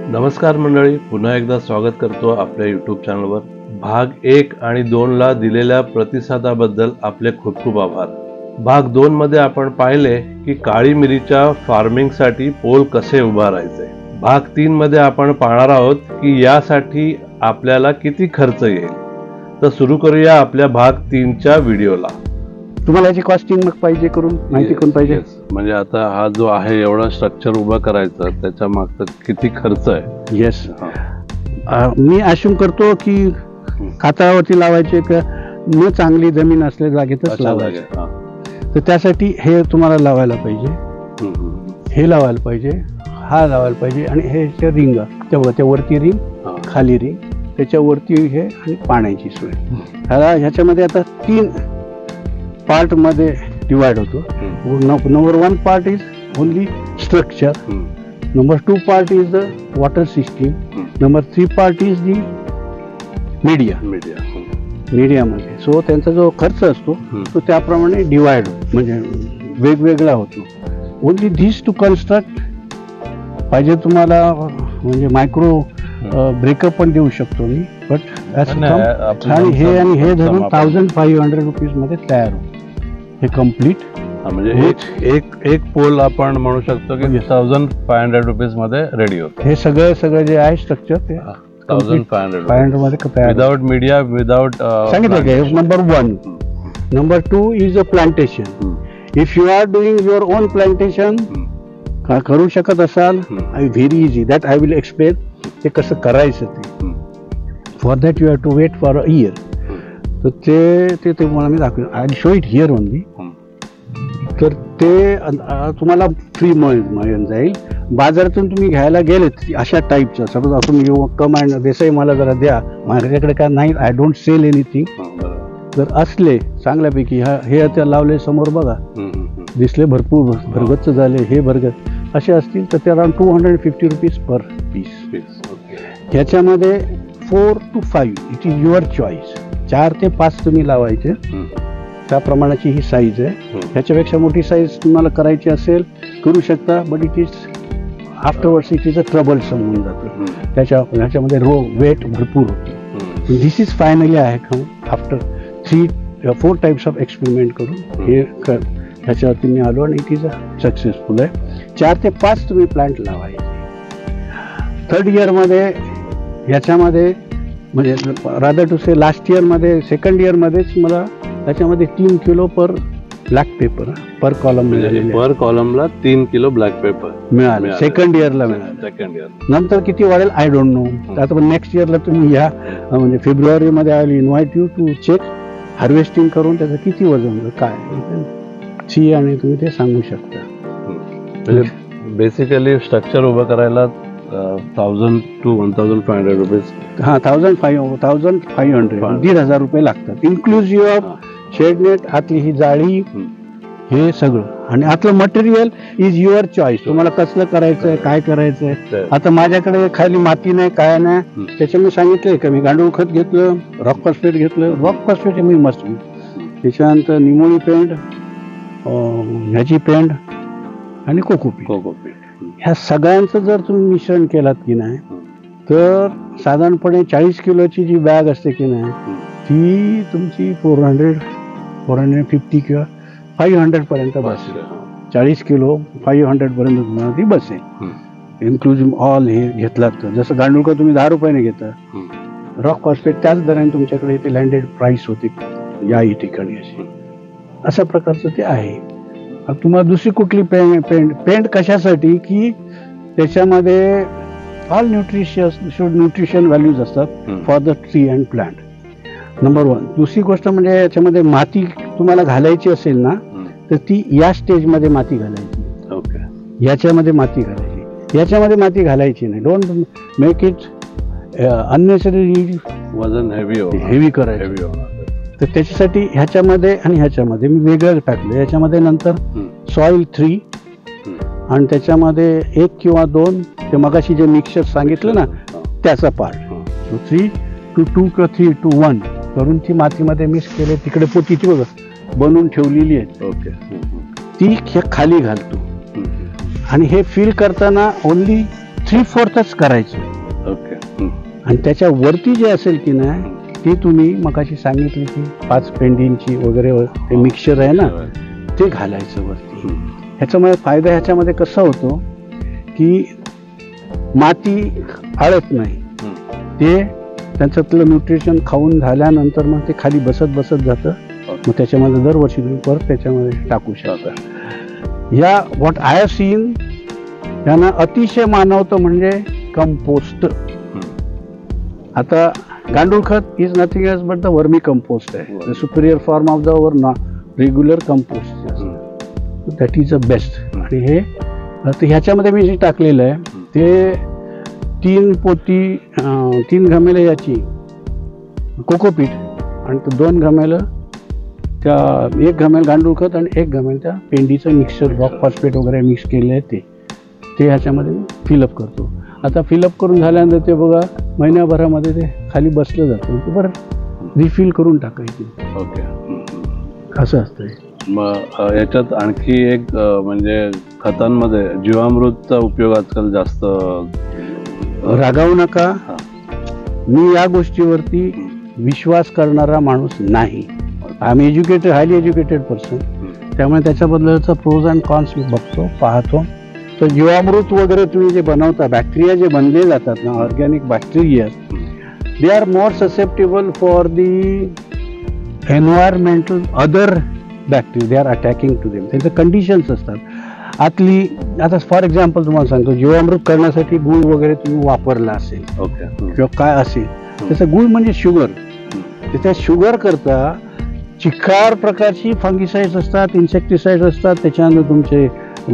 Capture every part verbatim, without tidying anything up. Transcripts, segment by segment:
नमस्कार मंडळी, पुन्हा एकदा स्वागत करतो आपल्या यूट्यूब चॅनलवर. भाग एक आणि दोन ला दिलेल्या प्रतिसादाबद्दल आपले खूप खूप आभार. भाग दोन मध्ये आपण पाहिले की काळी मिरीच्या फार्मिंगसाठी पोल कसे उभारायचे. भाग तीन मध्ये आपण पाहणार आहोत की यासाठी आपल्याला किती खर्च येईल. तर सुरू करूया आपल्या भाग तीनच्या व्हिडिओला. तुम्हाला याची कॉस्टिंग मग पाहिजे करून माहिती कोण पाहिजे. म्हणजे आता हा जो आहे एवढा स्ट्रक्चर उभा करायचा त्याच्या मागचा किती खर्च आहे. येस, मी अश्युम करतो की खातावरती लावायचे का न चांगली जमीन असल्या जागेतच लावायचे. तर त्यासाठी हे तुम्हाला लावायला पाहिजे, हे लावायला पाहिजे, हा लावायला पाहिजे आणि हे रिंग त्या वरती रिंग, खाली रिंग, त्याच्यावरती हे आणि पाण्याची सोय. ह्याला ह्याच्यामध्ये आता तीन पार्ट मध्ये डिवाइड होतो. Number one part is only structure, number two part is the water system, number three part is the media media मीडियामध्ये. सो त्यांचा जो खर्च असतो तो त्याप्रमाणे डिवाइड होतो, म्हणजे वेगवेगळा होतो. ओनली धीस टू कन्स्ट्रक्ट पाहिजे तुम्हाला, म्हणजे मायक्रो ब्रेकअप पण देऊ शकतो मी, बट आणि हे आणि हे धरून थाउजंड फाईव्ह हंड्रेड रुपीज मध्ये तयार होतो हे कम्प्लीट. म्हणजे एक एक एक पोल आपण म्हणू शकतो की थाउजंड फाय हंड्रेड रुपीज मध्ये रेडी होतं. हे सगळं सगळं जे आहे स्ट्रक्चर ते thousand five hundred five hundred मध्ये विदाउट मीडिया, विदाउट सांगितलं काय. Number one. Number two is a plantation. If you are doing your own plantation करू शकत असाल, I very easy that I will explain ते कसं करायचं. ते for that you have to wait for a year. तर ते ते तुम्हाला मी दाखवेन. I show it here only. तर ते तुम्हाला फ्री मिळून जाईल. बाजारातून तुम्ही घ्यायला गेलेत अशा टाईपचं, सपोज आपण यू कम अँड देसाई मला जरा द्या, माझ्याकडे काय नाही, आय डोंट सेल एनिथिंग. जर असले चांगल्यापैकी ह्या हे आता लावले समोर बघा, दिसले भरपूर भरगच्च झाले, हे भरगत असे असतील तर ते around two hundred fifty rupees per piece. ह्याच्यामध्ये four two five it is your choice. चार ते पाच तुम्ही लावायचे, त्या प्रमाणाची ही साईज आहे. ह्याच्यापेक्षा मोठी साईज तुम्हाला करायची असेल करू शकता, but it is afterwards it is a trouble समजून जातं. त्याच्या ह्याच्यामध्ये रो वेट भरपूर होते. दिस इज फायनली आहे का after three four types of experiment करून हे कर ह्याच्यावरती मी आलो आणि इट इज अ सक्सेसफुल आहे. चार ते पाच तुम्ही प्लांट लावायचे. थर्ड इयरमध्ये ह्याच्यामध्ये म्हणजे रादर टू से लास्ट इयरमध्ये सेकंड इयरमध्येच मला त्याच्यामध्ये तीन kilo per black paper per column मिळाले. पर कॉलमला तीन किलो ब्लॅक पेपर मिळाले. सेकंड इयरला मिळाले. सेकंड इयर नंतर किती वाढेल आय डोंट नो. आता पण नेक्स्ट इयरला तुम्ही या म्हणजे फेब्रुवारीमध्ये I will invite you to check harvesting करून त्याचं किती वजन काय सी आणि तुम्ही ते सांगू शकता. म्हणजे बेसिकली स्ट्रक्चर उभं करायला thousand two one thousand five hundred rupees हा thousand five thousand five hundred दीड हजार रुपये लागतात, इन्क्लुझिव्ह ऑफ शेडनेट, आतली ही जाळी, हे सगळं. आणि आतलं मटेरियल इज युअर चॉईस. तुम्हाला कसलं करायचंय, काय करायचंय. आता माझ्याकडे खाली माती नाही, काय नाही, त्याच्यामुळे सांगितलंय का मी गांडूळ खत घेतलं, रॉक फॉस्फेट घेतलं. रॉक फॉस्फेट मी मस्त. त्याच्यानंतर निमोळी पेंट, ह्याची पेंट आणि कोकोपीट. कोकोपीट ह्या सगळ्यांचं जर तुम्ही मिश्रण केलात की नाही तर साधारणपणे चाळीस किलोची जी बॅग असते की नाही ती तुमची four hundred four hundred fifty किंवा फाईव्ह हंड्रेड पर्यंत बसेल. चाळीस किलो फाईव्ह हंड्रेड पर्यंत तुम्हाला ती बसेल, इन्क्लुझिव्ह ऑल हे घेतलात तर. जसं गांडूळ खत तुम्ही दहा रुपयाने घेता, रॉक फॉस्फेट त्याच दराने तुमच्याकडे ते लँडेड प्राइस होते या ठिकाणी. अशी अशा प्रकारचं ते आहे. तुम्हाला दुसरी कुठली पेंट पेंट पेंट कशासाठी की त्याच्यामध्ये all nutritious should nutrition values असतात for the tree and plant. Number one. दुसरी गोष्ट म्हणजे याच्यामध्ये माती तुम्हाला घालायची असेल ना तर ती या स्टेजमध्ये माती घालायची. ओके. याच्यामध्ये माती घालायची, याच्यामध्ये माती घालायची नाही. डोंट मेक इट अननेसेसरी वजन हेवी हेवी करायचं. हेवी होणार. तर त्याच्यासाठी ह्याच्यामध्ये आणि ह्याच्यामध्ये मी वेगळं टाकलं. याच्यामध्ये नंतर सॉइल थ्री आणि त्याच्यामध्ये एक किंवा दोन ते मगाशी जे मिक्सचर सांगितलं ना त्याचा पार्ट. सो थ्री टू टू किंवा थ्री टू वन करून ती मातीमध्ये मिक्स केले. तिकडे पोती ती बघा बनवून ठेवलेली आहे. ओके. ती खाली घालतो आणि हे फिल करताना ओनली थ्री फोर्थच करायचं. ओके. आणि त्याच्या वरती जे असेल की नाही ते तुम्ही मगाशी सांगितली की पाच पेंडींची वगैरे ते मिक्सचर आहे ना ते घालायचं वरती. ह्याच्यामुळे फायदा ह्याच्यामध्ये कसा होतो की माती आळत नाही, ते त्याच्यातलं न्यूट्रिशन खाऊन झाल्यानंतर मग ते खाली बसत बसत जातं. मग त्याच्यामध्ये दरवर्षी तुम्ही परत त्याच्यामध्ये टाकू शकता. या व्हॉट आय हॅव सीन यांना अतिशय मानवतं म्हणजे कंपोस्ट. आता गांडूळ खत is nothing else but the vermi compost आहे, the superior form of the our regular compost. That is the best. आणि हे ह्याच्यामध्ये मी जे टाकलेलं आहे ते तीन पोती तीन घमेलं याची कोकोपीट आणि दोन घमेलं त्या एक घमेल गांडूळ खत आणि एक घमेल त्या पेंडीचं मिक्सचर रॉक फॉस्फेट वगैरे मिक्स केलेलं आहे ते ते ह्याच्यामध्ये मी फिलअप करतो. आता फिलअप करून झाल्यानंतर ते बघा महिन्याभरामध्ये ते खाली बसलं जातं, ते बरं रिफिल करून टाकायची. ओके. असं असतं. मग याच्यात आणखी एक म्हणजे खतांमध्ये जीवामृतचा उपयोग आजकाल जास्त. रागावू नका, मी या गोष्टीवरती विश्वास करणारा माणूस नाही. I am educated, highly educated person, त्यामुळे त्याच्याबद्दलचा प्रोज अँड कॉन्स मी बघतो, पाहतो. तर जीवामृत वगैरे तुम्ही जे बनवता, बॅक्टेरिया जे बनले जातात ना, organic bacteria, they are more susceptible for the environmental other bacteria, they are attacking to them. त्यांचे कंडिशन्स असतात आतली. आता फॉर एक्झाम्पल तुम्हाला सांगतो, जीवामृत करण्यासाठी गुळ वगैरे तुम्ही वापरला असेल किंवा काय असेल, त्याचं गुळ म्हणजे शुगर. त्या शुगर करता चिकार प्रकारची फंगिसाइड्स असतात, इन्सेक्टिसाइड्स असतात, त्याच्यानंतर तुमचे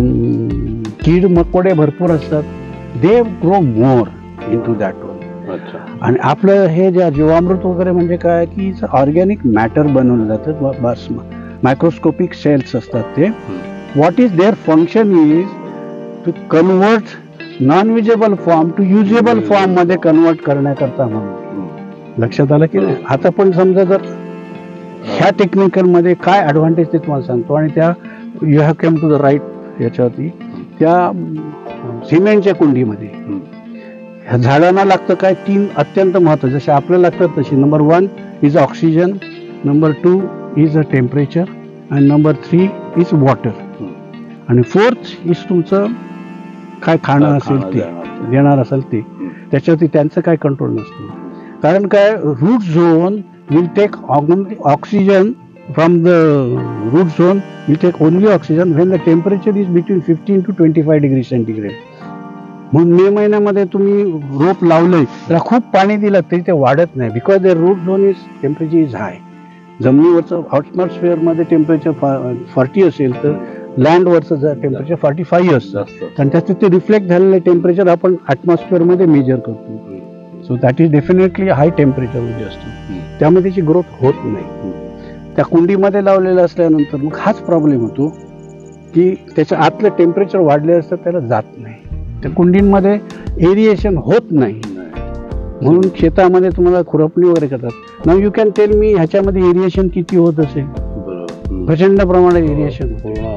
कीड मकोडे भरपूर असतात. They grow more into that one. आणि आपलं हे जे जीवामृत वगैरे म्हणजे काय की ऑर्गॅनिक मॅटर बनवलं जातं, बस मायक्रोस्कोपिक सेल्स असतात ते. What is there function is to convert non usable form to usable form मध्ये कन्वर्ट करण्याकरता म्हणून. लक्षात आलं की नाही. आता पण समजा जर ह्या टेक्निकलमध्ये काय ॲडव्हान्टेज ते तुम्हाला सांगतो. आणि त्या you have came to the right याच्यावरती, त्या सिमेंटच्या कुंडीमध्ये ह्या झाडांना लागतं काय, तीन अत्यंत महत्त्वाचं, जसे आपल्याला लागतात तशी. Number one is oxygen, number two is a temperature, आणि नंबर थ्री इज वॉटर, आणि फोर्थ इज तुमचं काय खाणं असेल ते देणार असेल ते. त्याच्यावरती त्यांचं काय कंट्रोल नसतं. कारण काय, root zone will take oxygen from the root zone will take only oxygen when the temperature is between fifteen to twenty five degree centigrade. म्हणून मे महिन्यामध्ये तुम्ही रोप लावलंय, त्याला खूप पाणी दिलं तरी ते वाढत नाही, because the root zone is temperature is high. जमिनीवरचं ॲटमॉस्फिअरमध्ये टेम्परेचर फॉर्टी असेल तर लँडवरचं टेम्परेचर फॉर्टी फाईव्ह असतं. आणि त्याचं ते रिफ्लेक्ट झालेलं टेम्परेचर आपण ॲटमॉस्फिअरमध्ये मेजर करतो. So that is definitely high टेम्परेचरमध्ये असतो, त्यामुळे त्याची ग्रोथ होत नाही. त्या कुंडीमध्ये लावलेलं असल्यानंतर मग हाच प्रॉब्लेम होतो की त्याच्या आतलं टेम्परेचर वाढलेलं असतं, त्याला जात नाही. त्या कुंडींमध्ये एरिएशन होत नाही, म्हणून शेतामध्ये तुम्हाला खुरपणी वगैरे करतात. नाव यू कॅन टेल मी ह्याच्यामध्ये एरिएशन किती होत असेल. प्रचंड प्रमाणात एरिएशन होतं.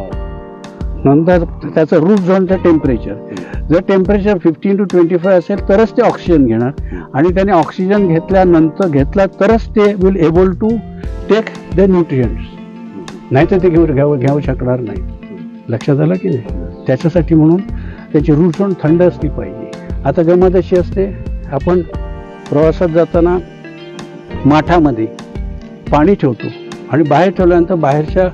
नंतर त्याचं रूट झोनचं टेम्परेचर, जर temperature fifteen to twenty five असेल तरच ते ऑक्सिजन घेणार, आणि त्याने ऑक्सिजन घेतल्यानंतर घेतला तरच ते will able to take the nutrients, नाही तर ते घेऊ घ्यावं घेऊ शकणार नाही. लक्षात आलं की नाही. त्याच्यासाठी म्हणून त्याची रूट झोन थंड असली पाहिजे. आता गंमत अशी असते, आपण प्रवासात जाताना माठामध्ये पाणी ठेवतो आणि बाहेर ठेवल्यानंतर बाहेरच्या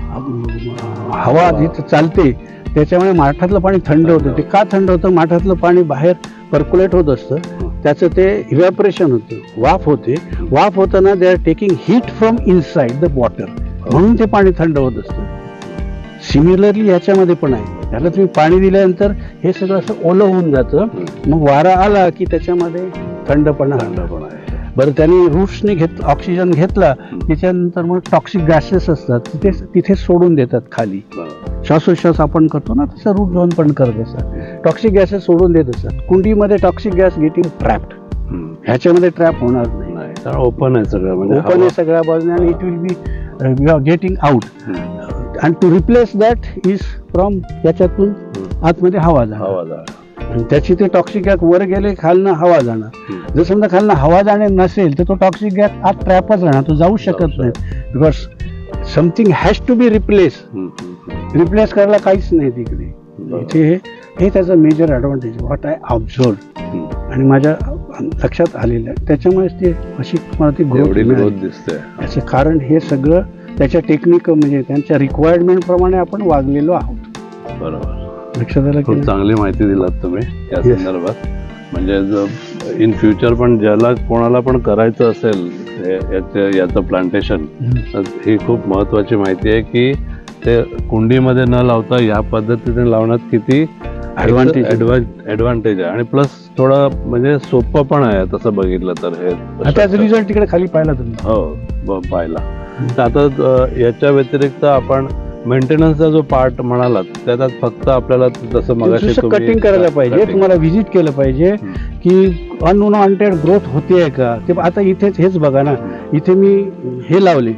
हवा जिथं चालते त्याच्यामुळे माठातलं पाणी थंड होतं. ते का थंड होतं, माठातलं पाणी बाहेर पर्क्युलेट होत असतं, त्याचं ते इव्हॅपोरेशन होतं, वाफ होते. वाफ होताना they are taking heat from inside the water, म्हणून ते पाणी थंड होत असतं. सिमिलरली ह्याच्यामध्ये पण आहे, त्याला तुम्ही पाणी दिल्यानंतर हे सगळं असं ओलं होऊन जातं, मग वारा आला की त्याच्यामध्ये थंडपणा थंडपणा बरं. त्याने रूट्सने घेत ऑक्सिजन घेतला, त्याच्यानंतर मग टॉक्सिक गॅसेस असतात तिथे तिथे सोडून देतात खाली. श्वासोश्वास आपण करतो ना, तसं रूट झोन पण करत असतात, टॉक्सिक गॅसेस सोडून देत असतात. कुंडीमध्ये टॉक्सिक गॅस गेटिंग ट्रॅप्ड, ह्याच्यामध्ये ट्रॅप होणार नाही, ओपन आहे सगळं, म्हणजे ओपन आहे सगळ्या बाजूने, आणि it will be getting out. And to replace that is from याच्यातून आतमध्ये हवा जा. आणि त्याची ते टॉक्सिक गॅस वर गेले खालनं हवा जाणार. जर समजा खालनं हवा जाणे नसेल तर तो टॉक्सिक गॅस आत ट्रॅपच राहणार, तो जाऊ शकत नाही. Because something has to be replace. Replace करायला काहीच नाही तिकडे. इथे हे हे त्याचं major advantage what I observe आणि माझ्या लक्षात आलेलं आहे. त्याच्यामुळेच ते अशी तुम्हाला ती ग्रोथ दिसते. याचं कारण हे सगळं त्याच्या टेक्निक म्हणजे त्यांच्या रिक्वायरमेंट प्रमाणे आपण वागलेलो आहोत. बरोबर, लक्षात आलं. खूप चांगली माहिती दिलात तुम्ही या संदर्भात. म्हणजे इन फ्युचर पण ज्याला कोणाला पण करायचं असेल याचं याचं प्लांटेशन, ही खूप महत्वाची माहिती आहे की ते कुंडीमध्ये न लावता या पद्धतीने लावण्यात किती ऍडव्हान्टेज ऍडव्हान्टेज आहे. आणि प्लस थोडं म्हणजे सोपं पण आहे तसं बघितलं तर. हे त्याचा रिझल्ट तिकडे खाली पाहिला तुम्ही? हो पाहिला. तर आता याच्या व्यतिरिक्त आपण मेंटेनन्सचा जो पार्ट म्हणालात त्यात फक्त आपल्याला तसं मगाशी कटिंग करायला पाहिजे, तुम्हाला व्हिजिट केलं पाहिजे की अनवॉन्टेड ग्रोथ होते का ते. आता इथेच हेच बघा ना, इथे मी हे लावले,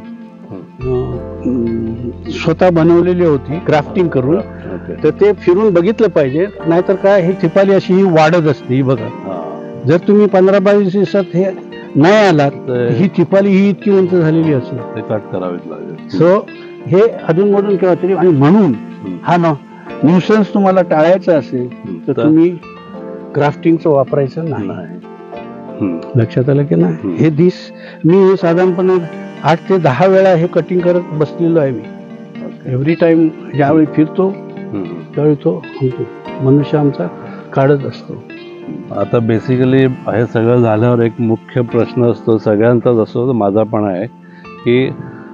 स्वतः बनवलेली होती ग्राफ्टिंग करून. तर ते फिरून बघितलं पाहिजे, नाहीतर काय ही थिपाली अशी ही वाढत असते. ही बघा, जर तुम्ही पंधरा बावीस दिवसात हे नाही आलात ही थिपाली ही इतकी उंच झालेली असेल, ते कट करावीच लागेल. सो हे अधून मधून केव्हा तरी. आणि म्हणून हा ना न्यूसन्स तुम्हाला टाळायचा असेल तर तुम्ही ग्राफ्टिंगचं वापरायचं नाही. लक्षात आलं की नाही. हे दिस मी साधारणपणे आठ ते दहा वेळा हे कटिंग करत बसलेलो आहे मी. एव्हरी टाइम ज्यावेळी फिरतो त्यावेळी तो मनुष्य आमचा काढत असतो. आता बेसिकली हे सगळं झाल्यावर एक मुख्य प्रश्न असतो सगळ्यांचाच असतो, तर माझा पण आहे की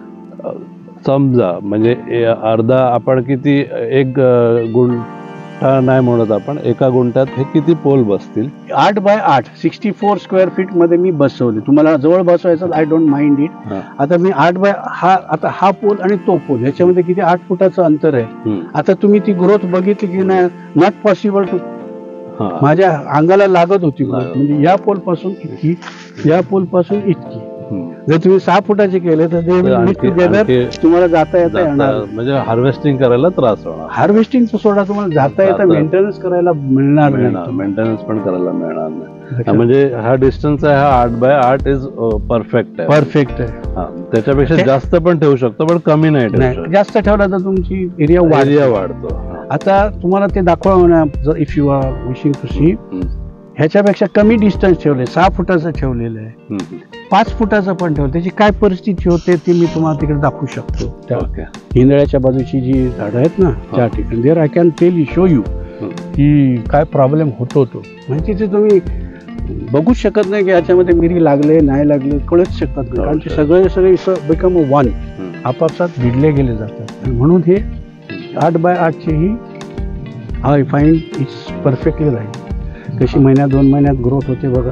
समजा म्हणजे अर्धा आपण किती एक गुंठा नाही म्हणत आपण, एका गुंठ्यात हे किती पोल बसतील? आठ बाय आठ सिक्स्टी फोर स्क्वेअर फीट मध्ये मी बसवले. तुम्हाला जवळ बसवायचं आय डोंट माइंड इट. आता मी आठ बाय हा आता हा पोल आणि तो पोल याच्यामध्ये किती आठ फुटाचं अंतर आहे. आता तुम्ही ती ग्रोथ बघितली की नाही, नॉट पॉसिबल टू. माझ्या अंगाला लागत होती ग्रोथ. म्हणजे या पोल पासून इतकी, या पोल पासून इतकी. जर तुम्ही सहा फुटाचे केले तर तुम्हाला जाता येता येणार, म्हणजे हार्वेस्टिंग करायला त्रास होणार. हार्वेस्टिंग सोडा, तुम्हाला जाता येता मेंटेनन्स करायला मिळणार नाही, मेंटेनन्स पण करायला मिळणार नाही. म्हणजे हा डिस्टन्स आहे, हा आठ बाय आठ इज परफेक्ट आहे. परफेक्ट आहे. त्याच्यापेक्षा जास्त पण ठेवू शकतो पण कमी नाही ठेवू शकतो. जास्त ठेवला तर तुमची एरिया एरिया वाढतो. आता तुम्हाला ते दाखवा, जर if you are wishing to see, ह्याच्यापेक्षा कमी डिस्टन्स ठेवले, सहा फुटाचं ठेवलेलं आहे, पाच फुटाचं पण ठेवलं, त्याची काय परिस्थिती होते ते मी तुम्हाला तिकडे दाखवू शकतो. त्या हिंदळ्याच्या बाजूची जी झाडं आहेत ना त्या ठिकाणी, there I can tell you, show you की काय प्रॉब्लेम होतो तो. म्हणजे तिथे तुम्ही बघूच शकत नाही की याच्यामध्ये मिरी लागले नाही लागले, कळूच शकत नाही. कारण ते सगळे सगळे बिकम अ वन, आपापसात भिडले गेले जातात. म्हणून हे आठ बाय आठचे ही I find it's perfectly right. कशी महिन्यात दोन महिन्यात ग्रोथ होते बघा.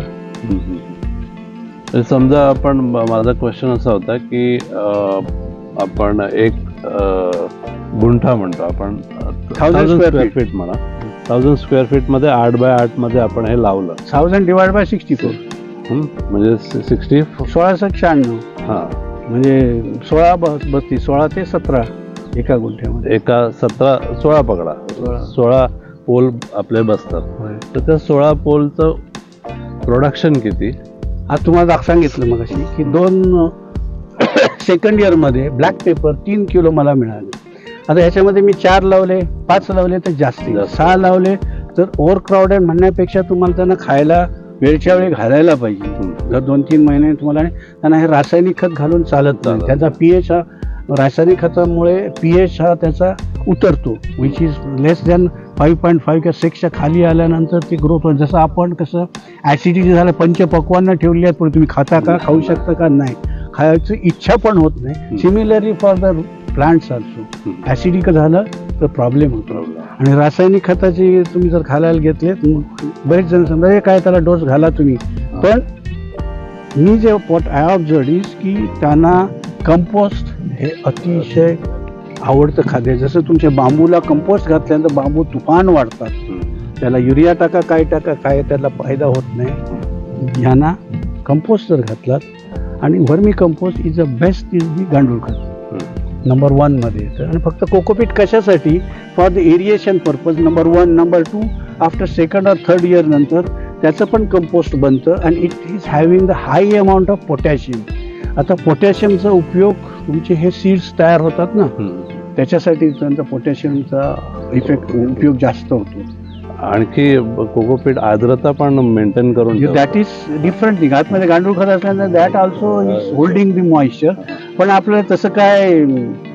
समजा आपण, माझा क्वेश्चन असा होता की आपण एक गुंठा म्हणतो आपण, थाउजंड स्क्वेअर फीट म्हणा, थाउजंड स्क्वेअर फीट मध्ये आठ बाय आठ मध्ये आपण हे लावलं. Thousand divide by sixty four म्हणजे सिक्स्टी सोळा शहाण्णव. हा म्हणजे सोळा बत्तीस, सोळा ते सतरा एका गुंठ्यामध्ये. एका सतरा सोळा पकडा, सोळा पोल आपले बसतात. तर त्या सोळा पोलचं प्रोडक्शन किती? आज तुम्हाला सांगितलं मग अशी की दोन सेकंड इयर मध्ये ब्लॅक पेपर तीन किलो मला मिळाले. आता ह्याच्यामध्ये मी चार लावले, पाच लावले तर जास्ती, सहा लावले तर ओव्हर क्राऊडेड म्हणण्यापेक्षा तुम्हाला त्यांना खायला वेळच्या वेळी घालायला पाहिजे. जर दोन तीन महिने तुम्हाला त्यांना हे रासायनिक खत घालून चालत नाही. त्याचा पीएच हा रासायनिक खतामुळे पीएच हा त्याचा उतरतो, which is less than five point five किंवा सिक्सच्या खाली आल्यानंतर ती ग्रोथ होईल. जसं आपण कसं ॲसिडिटी झालं, पंचपक्वांना ठेवली आहेत, पण तुम्ही खाता का, खाऊ शकता का, नाही खायची इच्छा पण होत नाही. Similarly for the plants also, acidic झालं तर प्रॉब्लेम होतो. आणि रासायनिक खताची तुम्ही जर खायला घेतले, बरेच जण समजा हे काय त्याला डोस घाला तुम्ही, पण मी जे वॉट आय ऑब्झर्व्ड इज की त्यांना कंपोस्ट हे अतिशय आवडतं खाद्य. जसं तुमच्या बांबूला कंपोस्ट घातल्यानंतर बांबू तुफान वाढतात, त्याला युरिया टाका काय टाका काय त्याला फायदा होत नाही. यांना कंपोस्ट जर घातलात, आणि vermi compost is a best is the गांडूळ खत नंबर वन मध्ये येतं. आणि फक्त कोकोपीट कशासाठी, for the aeration purpose number one. Number two after second और थर्ड इयर नंतर त्याचं पण कंपोस्ट बनतं आणि it is having the high amount of potassium. आता पोटॅशियमचा उपयोग तुमचे हे सीड्स तयार होतात ना, त्याच्यासाठी त्यांचा पोटॅशियमचा इफेक्ट उपयोग जास्त होतो. आणखी कोकोपीट आर्द्रता पण मेंटेन करून दॅट इज डिफरंट थिंग. आतमध्ये गांडूळ खत असल्यानं that also is holding the moisture. पण आपल्याला तसं काय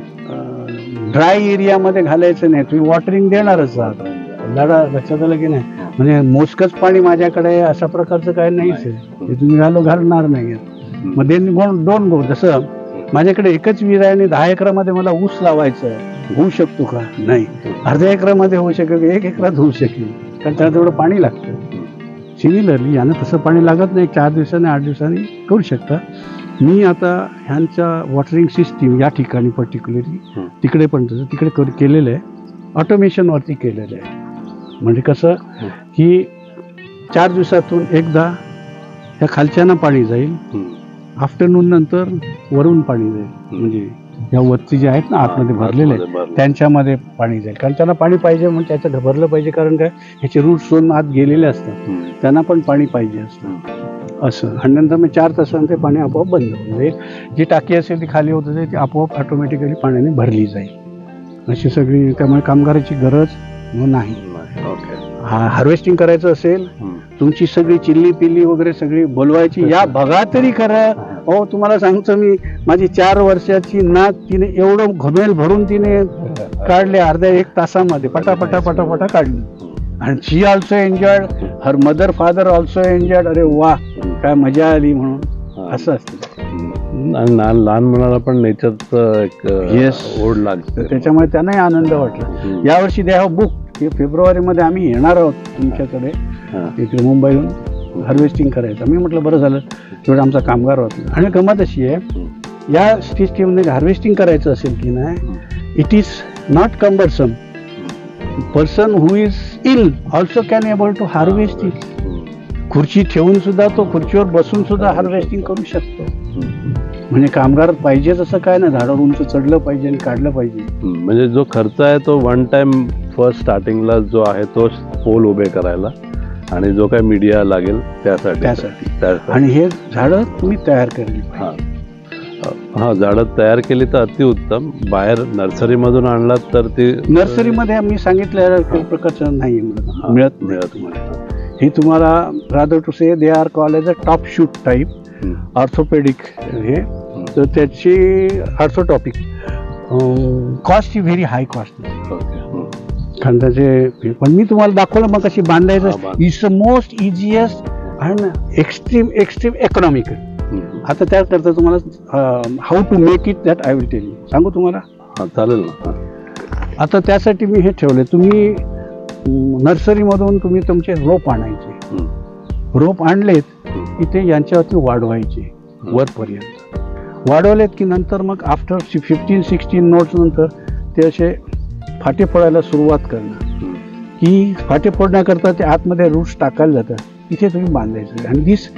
ड्राय एरियामध्ये घालायचं नाही, तुम्ही वॉटरिंग देणारच आहात. दादा लक्षात आलं की नाही, म्हणजे मोजकंच पाणी माझ्याकडे अशा प्रकारचं काय नाहीच आहे, ते तुम्ही घालो घालणार नाही. मग देन डोंट गो. जसं माझ्याकडे एकच विहीर आहे आणि दहा एकरामध्ये मला ऊस लावायचं आहे, होऊ शकतो का? नाही. अर्ध्या एकरामध्ये होऊ शकेल, एक एकरात होऊ शकेल, कारण त्याला तेवढं पाणी लागतं. सिमिलरली यानं तसं पाणी लागत नाही, चार दिवसांनी आठ दिवसांनी करू शकता. मी आता ह्यांच्या वॉटरिंग सिस्टीम या ठिकाणी पर्टिक्युलरली, तिकडे पण तसं तिकडे कर केलेलं आहे, ऑटोमेशनवरती केलेलं आहे. म्हणजे कसं की चार दिवसातून एकदा ह्या खालच्यानं पाणी जाईल, आफ्टरनून नंतर वरून पाणी जाईल, म्हणजे ह्या वरती जे आहेत ना आतमध्ये भरलेले आहेत त्यांच्यामध्ये पाणी जाईल, कारण त्यांना पाणी पाहिजे म्हणून त्याचं भरलं पाहिजे, कारण काय ह्याचे रूट सोन आत गेलेले असतात, त्यांना पण पाणी पाहिजे असतं असं. आणि नंतर मग चार तासांनी ते पाणी आपोआप बंद होऊन जाईल. जी टाकी असेल ती खाली होत जाईल, ती आपोआप ऑटोमॅटिकली पाण्याने भरली जाईल. अशी सगळी, त्यामुळे कामगाराची गरज नाही. हार्वेस्टिंग करायचं असेल, तुमची सगळी चिल्ली पिल्ली वगैरे सगळी बोलवायची, या बघा तरी खरं. हो तुम्हाला सांगतो मी, माझी चार वर्षाची नात तिने एवढं घमेल भरून तिने काढले अर्ध्या एक तासामध्ये, पटापटा पटापटा काढली. आणि she also enjoyed, her mother father also enjoyed. अरे वा काय मजा आली म्हणून असं असतं. आणि लहान लहान मुलाला पण नेचरचं एक येस ओढ लागते, त्याच्यामुळे त्यांनाही आनंद वाटला. यावर्षी दे हॅव बुक की फेब्रुवारीमध्ये आम्ही येणार आहोत तुमच्याकडे इकडे मुंबईहून हार्वेस्टिंग करायचं. मी म्हटलं बरं झालं तेवढं आमचा कामगार होता. आणि गमत अशी आहे, या सिस्टीमने हार्वेस्टिंग करायचं असेल की नाही, it is not cumbersome. Person who is ill also can able to harvest it. खुर्ची ठेवून सुद्धा तो खुर्चीवर बसून सुद्धा हार्वेस्टिंग करू शकतो. म्हणजे कामगार पाहिजे तसं काय ना, झाडावर उंच चढलं पाहिजे आणि काढलं पाहिजे. म्हणजे जो खर्च आहे तो वन टाइम फर्स्ट स्टार्टिंगला जो आहे तो पोल उभे करायला, आणि जो काय मीडिया लागेल त्यासाठी त्यासाठी आणि हे झाडं तुम्ही तयार केली पाहिजे. हा झाडं तयार केली तर अतिउत्तम. बाहेर नर्सरीमधून आणलात तर ती नर्सरीमध्ये मी सांगितलं प्रकारचं नाही मिळत मिळत तुम्हाला. ही तुम्हाला rather to say they are call as a top shoot type orthopedic हे, तर त्याची ऑर्थोटॉपिक कॉस्ट ही व्हेरी हाय कॉस्ट. कारण त्याचे पण मी तुम्हाला दाखवलं मग कशी बांधायचं. It's the most easiest and extreme extreme economical. आता त्याकरता तुम्हाला how to make it that I will tell you. सांगू तुम्हाला? चालेल ना. आता त्यासाठी मी हे ठेवले, तुम्ही नर्सरीमधून तुम्ही तुमचे रोप आणायचे. रोप आणलेत की ते यांच्यावरती वाढवायचे वरपर्यंत. वाढवलेत की नंतर मग आफ्टर फिफ्टीन सिक्स्टीन नोट्स नंतर ते असे फाटे फोडायला सुरुवात करणार. की फाटे फोडण्याकरता ते आतमध्ये रूट्स टाकायला जातात, तिथे तुम्ही बांधायचं. आणि दिस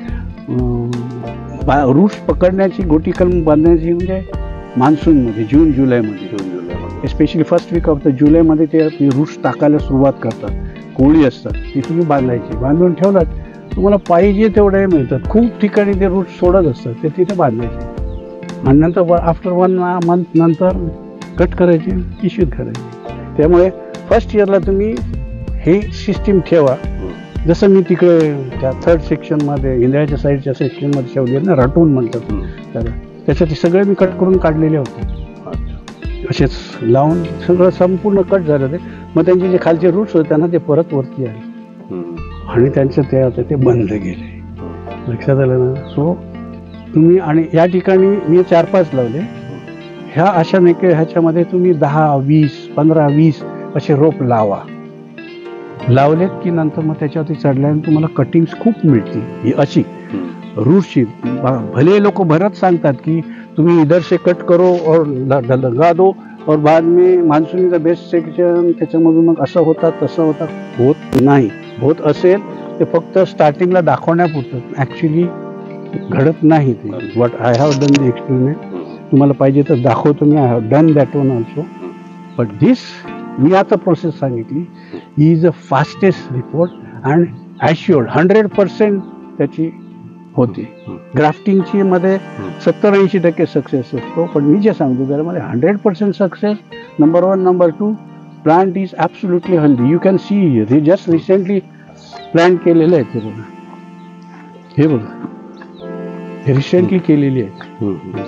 रूट्स पकडण्याची गोटी कलम बांधण्याची म्हणजे मान्सूनमध्ये जून जुलैमध्ये जून जुलैमध्ये specially first week of the जुलैमध्ये ते रूट्स टाकायला सुरुवात करतात. कोळी असतात ती तुम्ही बांधायची. बांधून ठेवलात तुम्हाला पाहिजे तेवढे मिळतात. खूप ठिकाणी ते रूट सोडत असतात, ते तिथे बांधायचे. आणि नंतर आफ्टर वन मंथ नंतर कट करायचे, पिशवीत करायचे. त्यामुळे फर्स्ट इयरला तुम्ही हे सिस्टीम ठेवा. जसं मी तिकडे त्या थर्ड सेक्शनमध्ये इंद्राच्या साईडच्या सेक्शनमध्ये ठेवले ना, रटून म्हणतात त्याला, त्याच्यात सगळे मी कट करून काढलेले होते. असेच लावून सगळं संपूर्ण कट झालं ते. मग त्यांचे जे खालचे रूट्स होते त्यांना ते परत वरती आले आणि त्यांचं ते आता ते बंद गेले. लक्षात आलं ना? सो तुम्ही आणि या ठिकाणी मी चार पाच लावले. ह्या अशा नाही की ह्याच्यामध्ये तुम्ही दहा वीस पंधरा वीस असे रोप लावा. लावलेत की नंतर मग त्याच्यावरती चढल्याने तुम्हाला कटिंग्स खूप मिळतील. ही अशी रूटची भले लोक भरत सांगतात की तुम्ही इधर से कट करो और लगा दो और बाद में मान्सून द बेस्ट सेक्शन, त्याच्यामधून मग असं होतात तसं होतात. होत नाही. होत असेल ते फक्त स्टार्टिंगला दाखवण्यापुरतं, ॲक्च्युली घडत नाही ते. What I have done the experiment. तुम्हाला पाहिजे तर दाखवतो मी. I have done that one also. But this मी आता प्रोसेस सांगितली, ही is a fastest report and assured hundred percent त्याची होती. ग्राफ्टिंगची मध्ये सत्तर ऐंशी टक्के सक्सेस असतो, पण मी जे सांगतो त्यामध्ये hundred percent success. Number one. Number two, plant is absolutely healthy. You can see हे जस्ट रिसेंटली प्लांट केलेलं आहे ते बघा, हे बघा, हे रिसेंटली केलेली आहे,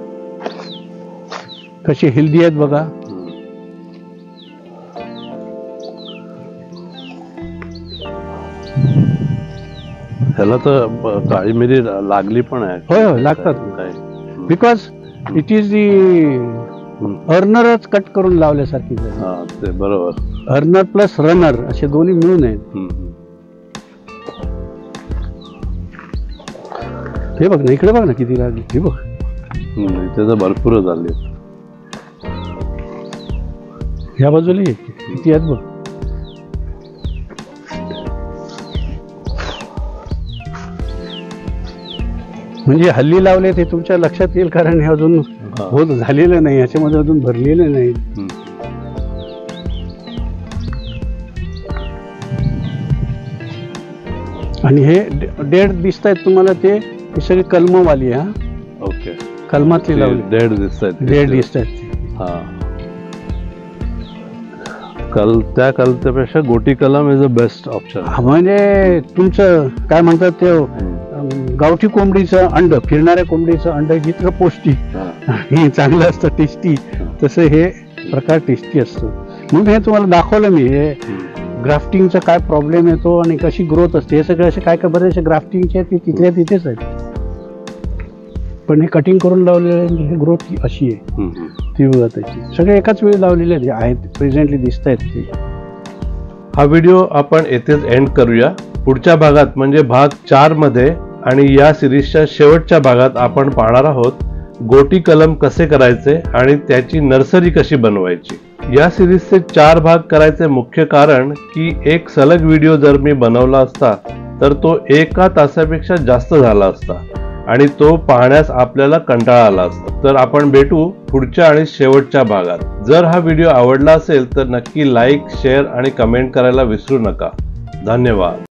कसे हेल्दी आहेत बघा. ह्याला तर काळी मिरी लागली पण आहे. होय होय लागतात, काय बिकॉज इट इज दी अर्नरच कट करून लावल्यासारखी. हा ते बरोबर, अर्नर प्लस रनर असे दोन्ही मिळून आहेत. हे बघ ना, इकडे बघ ना किती लागली, हे बघ इथे तर भरपूर झाले. ह्या बाजूला किती आहेत बघ. म्हणजे हल्ली लावले ते तुमच्या लक्षात येईल, कारण हे अजून होत झालेलं नाही, याच्यामध्ये अजून भरलेलं नाही. आणि हे डेड दिसत आहेत तुम्हाला, ते सगळी कलमवाली. हा ओके, कलमातली लावली, डेड दिसत आहेत. डेड दिसत आहेत. हा, कल त्या कलतेपेक्षा गोटी कलम इज अ बेस्ट ऑप्शन. म्हणजे तुमचं काय म्हणतात ते गावठी कोंबडीचं अंड, फिरणाऱ्या कोंबडीचं अंड जितकं पौष्टिक हे चांगलं असतं, टेस्टी, तसं हे प्रकार टेस्टी असतं. म्हणून हे तुम्हाला दाखवलं मी, हे ग्राफ्टिंगचा काय प्रॉब्लेम येतो आणि कशी ग्रोथ असते. हे सगळे असे काय काय बरेचसे ग्राफ्टिंगचे ते तिथल्या तिथेच आहेत, पण हे कटिंग करून लावलेले हे ग्रोथ अशी आहे ती बघा. त्याची सगळे एकाच वेळी लावलेले आहेत, प्रेझेंटली दिसत आहेत ते. हा व्हिडिओ आपण येथेच एंड करूया. पुढच्या भागात म्हणजे भाग चार मध्ये आणि या सिरीजच्या शेवटच्या भागात आपण पाहणार आहोत गोटी कलम कसे करायचे आणि त्याची नर्सरी कशी बनवायची. या सिरीजचे चार भाग करायचे मुख्य कारण की एक सलग व्हिडिओ जर मी बनवला असता तर तो एका तासापेक्षा जास्त झाला असता आणि तो पाहण्यास आपल्याला कंटाळा आला असता. तर आपण भेटू पुढच्या आणि शेवटच्या भागात. जर हा व्हिडिओ आवडला असेल तर नक्की लाईक, शेअर आणि कमेंट करायला विसरू नका. धन्यवाद.